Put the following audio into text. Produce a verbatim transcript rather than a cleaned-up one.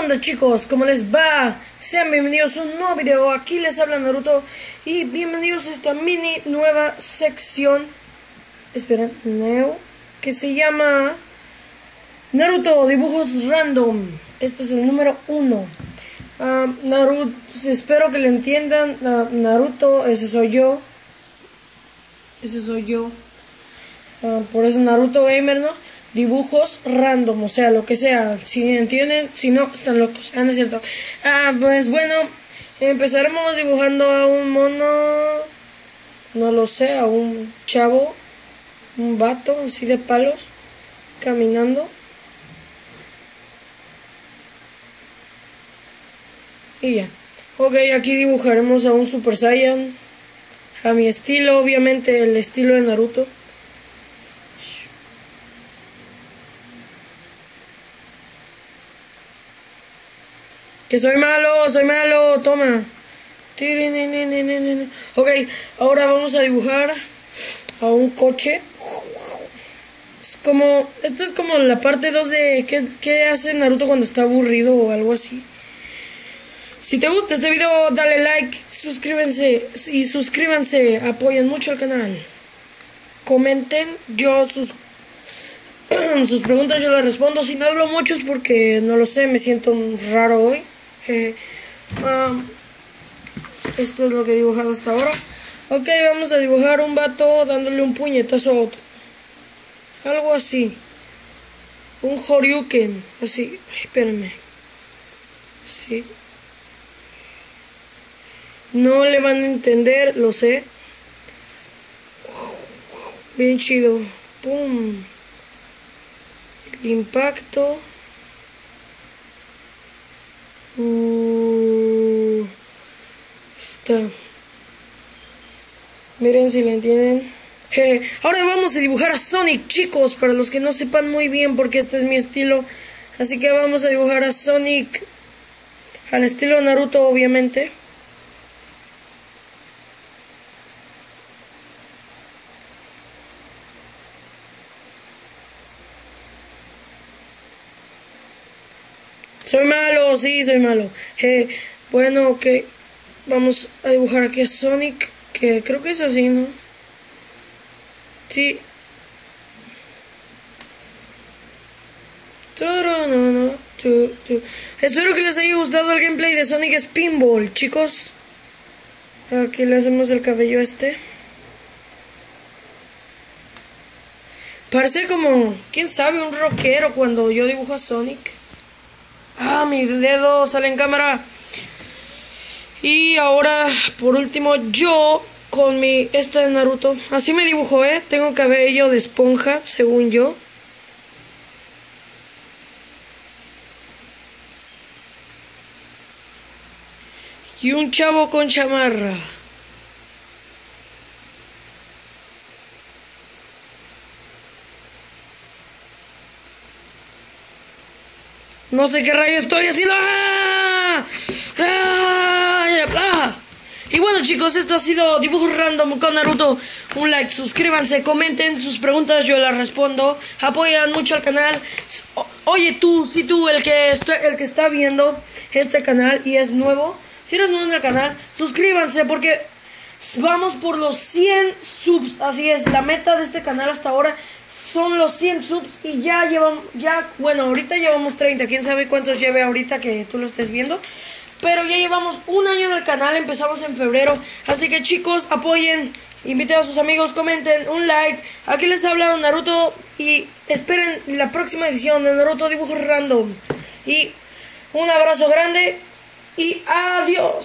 onda, chicos? ¿Cómo les va? Sean bienvenidos a un nuevo video. Aquí les habla Naruto y bienvenidos a esta mini nueva sección, esperen, Neo, que se llama Naruto Dibujos Random. Este es el número uno. uh, Naruto, espero que lo entiendan. uh, Naruto, ese soy yo. Ese soy yo. uh, Por eso Naruto Gamer, ¿no? Dibujos random, o sea, lo que sea. Si entienden, si no, están locos. Ah, no es cierto. Ah, pues bueno, empezaremos dibujando a un mono, no lo sé, a un chavo, un vato así de palos, caminando. Y ya. Ok, aquí dibujaremos a un Super Saiyan, a mi estilo, obviamente el estilo de Naruto. Que soy malo, soy malo, toma. Ok, ahora vamos a dibujar a un coche. Es como, esto es como la parte dos de ¿qué, qué hace Naruto cuando está aburrido o algo así? Si te gusta este video, dale like, suscríbanse y suscríbanse, apoyen mucho al canal. Comenten, yo sus sus preguntas yo las respondo. Si no hablo mucho es porque no lo sé, me siento raro hoy. Eh, um, esto es lo que he dibujado hasta ahora. Ok, vamos a dibujar un vato dándole un puñetazo a otro. Algo así. Un Horyuken. Así. Ay, espérenme. Sí. No le van a entender, lo sé. Bien chido. Pum. El impacto. Uh, está. Miren si lo entienden. Eh, ahora vamos a dibujar a Sonic, chicos, para los que no sepan muy bien, porque este es mi estilo. Así que vamos a dibujar a Sonic al estilo Naruto, obviamente. Soy malo, sí, soy malo. Eh, bueno, ok. Vamos a dibujar aquí a Sonic, que creo que es así, ¿no? Sí. Espero que les haya gustado el gameplay de Sonic Spinball, chicos. Aquí le hacemos el cabello este. Parece como, quién sabe, un rockero cuando yo dibujo a Sonic. Ah, mis dedos salen en cámara. Y ahora, por último, yo con mi esta de Naruto. Así me dibujo, ¿eh? Tengo cabello de esponja, según yo. Y un chavo con chamarra. No sé qué rayo estoy haciendo. ¡Ah! ¡Ah! ¡Ah! Y bueno, chicos, esto ha sido Dibujos Random con Naruto. Un like, suscríbanse, comenten sus preguntas, yo las respondo. Apoyan mucho al canal. Oye, tú, si tú, el que está, el que está viendo este canal y es nuevo, si eres nuevo en el canal, suscríbanse porque vamos por los cien subs. Así es, la meta de este canal hasta ahora son los cien subs y ya llevamos, ya, bueno, ahorita llevamos treinta, quién sabe cuántos lleve ahorita que tú lo estés viendo, pero ya llevamos un año en el canal, empezamos en febrero, así que chicos, apoyen, inviten a sus amigos, comenten, un like, aquí les ha hablado Naruto y esperen la próxima edición de Naruto Dibujos Random y un abrazo grande y adiós.